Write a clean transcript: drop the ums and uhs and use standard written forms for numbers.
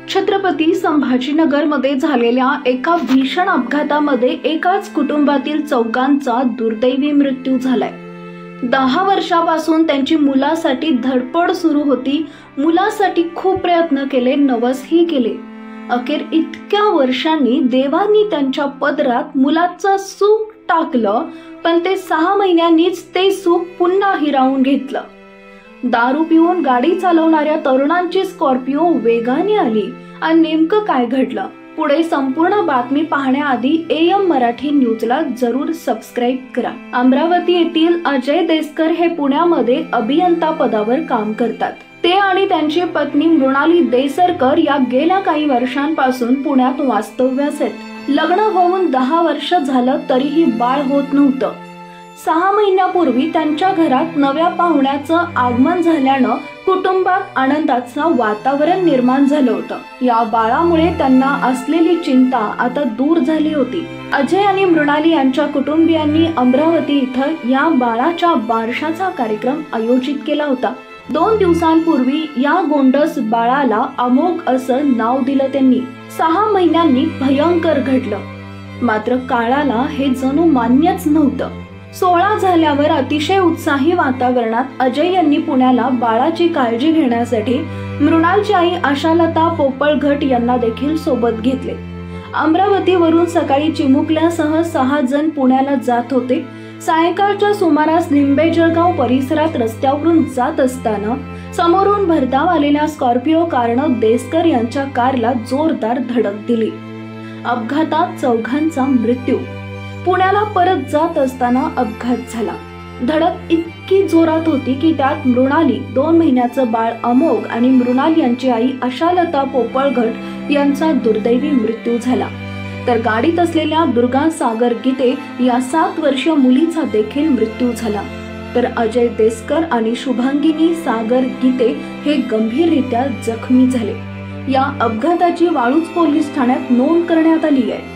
छत्रपती संभाजीनगरमध्ये झालेल्या एका भीषण अपघातामध्ये एकाच कुटुंबातील चौघांचा दुर्दैवी मृत्यू झालाय। 10 वर्षापासून त्यांची मुलासाठी धडपड सुरू होती। मुलासाठी खूप प्रयत्न केले, नवसही केले। अखेर इतक्या वर्षांनी देवानी त्यांच्या पदरात मुलाचं सुख टाकलं, पण ते 6 महिन्यांनीच ते सुख पुन्हा हिरावून घेतलं। दारू पिऊन गाडी चालवणाऱ्या तरुणांची स्कॉर्पिओ वेगाने आली आणि नेमकं काय घडलं, पुढे संपूर्ण बातमी पाहण्याआधी AM मराठी न्यूजला जरूर सबस्क्राइब करा। अमरावती येथील अजय देस्कर हे पुण्यामध्ये अभियंता पदावर काम करतात। ते आणि त्यांची पत्नी मृणाली देसरकर या गेल्या काही वर्षांपासून पुण्यात वास्तव्यास आहेत। लग्न होऊन 10 वर्ष झालं तरीही बाळ होत नव्हतं। 6 महिन्यापूर्वी त्यांच्या घरात नव्या पाहुण्याचं आगमन झाल्यानं कुटुंबात आनंदाचं वातावरण निर्माण झालं होतं। या बाळामुळे त्यांना असलेली चिंता आता दूर झाली होती। अजय आणि मृणाली यांच्या कुटुंबियांनी अमरावती इथं या बाळाच्या बारशाचा कार्यक्रम आयोजित केला होता। 2 दिवसांपूर्वी या गोंडस बाळाला अमोघ असं नाव दिलं त्यांनी। 6 महिन्यांनी भयंकर घडलं, मात्र काळाला हे जणू मान्यच नव्हतं। 16 झाल्यावर अतिशय उत्साही वातावरणात अजय यांनी पुण्याला बाळाची काळजी घेण्यासाठी मृणालची आई आशालता पोपळघट यांना देखील सोबत घेतले। अमरावतीवरून सकाळी चिमुकल्यासह 6 जण पुण्याला जात होते। सायंकाळच्या सुमारास लिंबे जळगाव परिसरात रस्त्यावरून जात असताना समोरून भरधाव आलेल्या स्कॉर्पिओ कारनं देस्कर यांच्या कारला जोरदार धडक दिली। अपघातात चौघांचा मृत्यू। पुण्याला परत जात असताना अपघात झाला। धडक इतकी जोरात होती की त्यात मृणाली, 2 महिन्याचं बाळ अमोघ आणि मृणाल यांची आई आशालता पोपळघट यांचा दुर्दैवी मृत्यू झाला। तर गाडीत असलेल्या दुर्गा सागर गीते या 7 वर्षीय मुलीचा देखील मृत्यू झाला। तर अजय देस्कर आणि शुभांगिनी सागर गीते हे गंभीररित्या जखमी झाले। या अपघाताची वाळूज पोलीस ठाण्यात नोंद करण्यात आली आहे।